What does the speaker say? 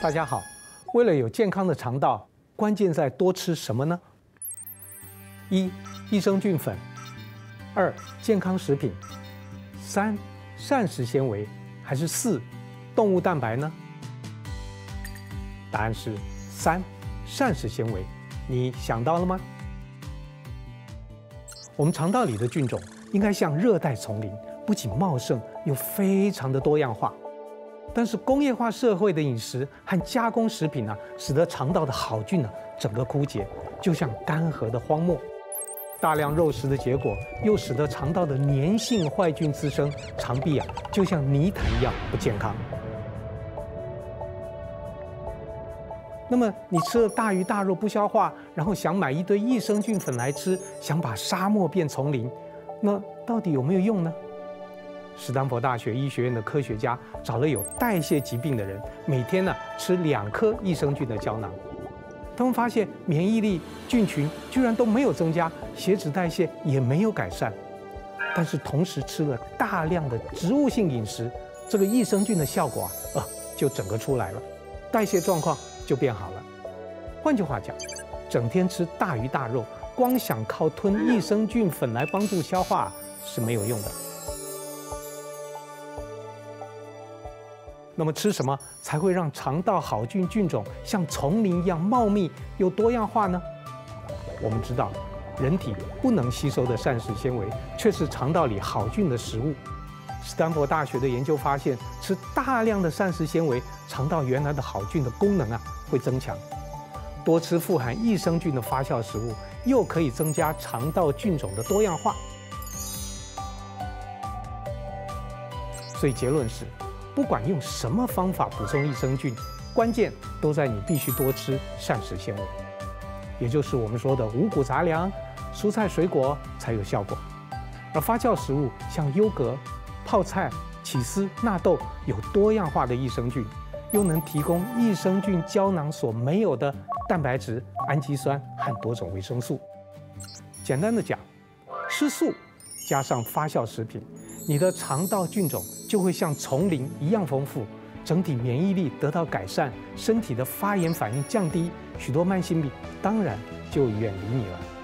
大家好，为了有健康的肠道，关键在多吃什么呢？一、益生菌粉；二、健康食品；三、膳食纤维；还是四、动物蛋白呢？答案是三、膳食纤维。你想到了吗？我们肠道里的菌种应该像热带丛林，不仅茂盛，又非常的多样化。但是工业化社会的饮食和加工食品呢，使得肠道的好菌呢整个枯竭，就像干涸的荒漠。大量肉食的结果，又使得肠道的粘性坏菌滋生，肠壁啊就像泥潭一样不健康。那么你吃了大鱼大肉不消化，然后想买一堆益生菌粉来吃，想把沙漠变丛林，那到底有没有用呢？史丹佛大学医学院的科学家找了有代谢疾病的人，每天呢吃2颗益生菌的胶囊，他们发现免疫力、菌群居然都没有增加，血脂代谢也没有改善。但是同时吃了大量的植物性饮食，这个益生菌的效果就整个出来了，代谢状况就变好了。换句话讲，整天吃大鱼大肉，光想靠吞益生菌粉来帮助消化是没有用的。那么吃什么才会让肠道好菌菌种像丛林一样茂密又多样化呢？我们知道，人体不能吸收的膳食纤维，却是肠道里好菌的食物。斯坦福大学的研究发现，吃大量的膳食纤维，肠道原来的好菌的功能会增强。多吃富含益生菌的发酵食物，又可以增加肠道菌种的多样化。所以结论是，不管用什么方法补充益生菌，关键都在你必须多吃膳食纤维，也就是我们说的五谷杂粮、蔬菜水果才有效果。而发酵食物像优格、泡菜、起司、纳豆有多样化的益生菌，又能提供益生菌胶囊所没有的蛋白质、氨基酸和多种维生素。简单的讲，吃素加上发酵食品，你的肠道菌种就会像丛林一样丰富，整体免疫力得到改善，身体的发炎反应降低，许多慢性病当然就远离你了。